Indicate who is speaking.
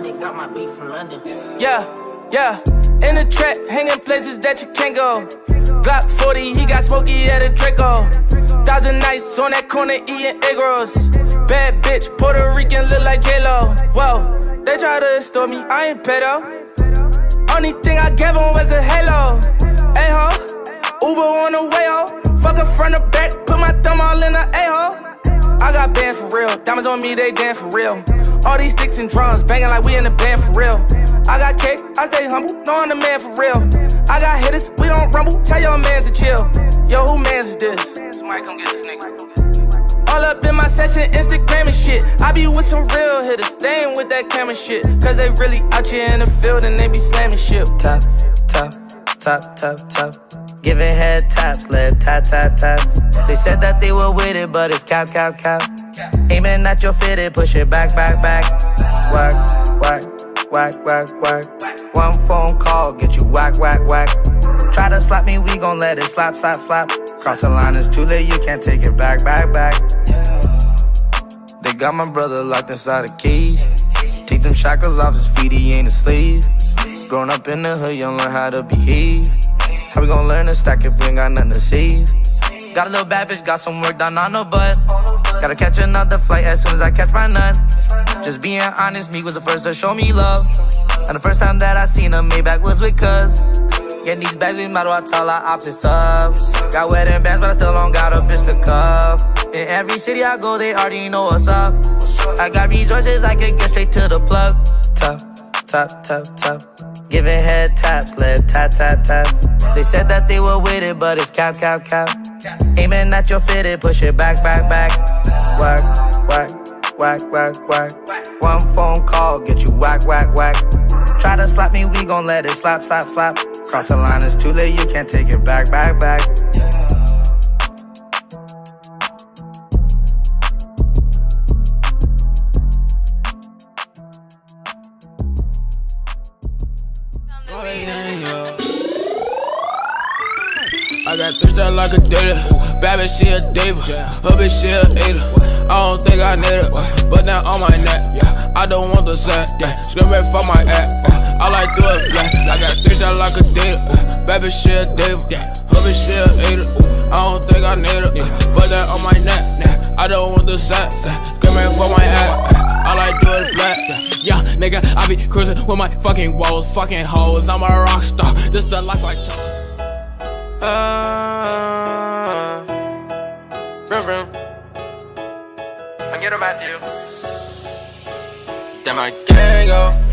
Speaker 1: London, got my beef from London.
Speaker 2: Yeah, yeah, in the trap, hanging places that you can't go. Glock 40, he got smoky at a Draco. 1,000 nights on that corner eating egg rolls. Bad bitch, Puerto Rican, look like J-Lo. Whoa, they try to extort me, I ain't pedo. Only thing I gave him was a halo. Hey ho, Uber on the way ho. Fuck her front or back, put my thumb all in the A-hole. I got bands for real, diamonds on me, they dance for real. All these sticks and drums, banging like we in the band for real. I got cake, I stay humble, know I'm the man for real. I got hitters, we don't rumble, tell your mans to chill. Yo, who mans is this? Somebody come get this nigga. All up in my session, Instagram and shit. I be with some real hitters, they ain't with that camera shit. Cause they really out here in the field and they be slamming shit.
Speaker 3: Top, top, top, top, top. Giving head taps, lead tap, tap, taps. They said that they were with it, but it's cap, cap, cap. Aiming at your fitted, push it back, back, back. Whack, whack, whack, whack, whack. One phone call, get you whack, whack, whack. Try to slap me, we gon' let it slap, slap, slap. Cross the line, it's too late, you can't take it back, back, back. They got my brother locked inside a cage. Take them shackles off his feet, he ain't a slave. Growing up in the hood, you don't learn how to behave. How we gon' learn to stack if we ain't got nothing to save? Got a little bad bitch, got some work done on her butt. Gotta catch another flight as soon as I catch my nut. Just being honest, me was the first to show me love. And the first time that I seen her, Maybach was with cuz. Getting these bags, we might as well tell our opposites up. Got wedding bands, but I still don't got a bitch to cuff. In every city I go, they already know what's up. I got resources, I could get straight to the plug. Top, top, top, top. Giving head taps, lead tap, tap, taps. They said that they were with it, but it's cap, cap, cap. Aiming at your fitted, push it back, back, back. Whack, whack, whack, whack, whack. One phone call, get you whack, whack, whack. Try to slap me, we gon' let it slap, slap, slap. Cross the line, it's too late, you can't take it back, back, back.
Speaker 4: I got 3 stars like a data. Bad bitch, she a diva. Her bitch, she a eater. I don't think I need it, but now on my neck. I don't want the set. Scream back for my act. I like do it flat. I got 3 stars like a data. Bad bitch, she a diva. Her bitch, she a eater. I don't think I need it, but now on my neck. I don't want the set. Scream back for my act. I like do it flat. Yeah, nigga, I be cruising with my fucking walls, fucking hoes. I'm a rock star. This the life I chose.
Speaker 2: Vroom vroom. I get her back to you. Damn, I can't go.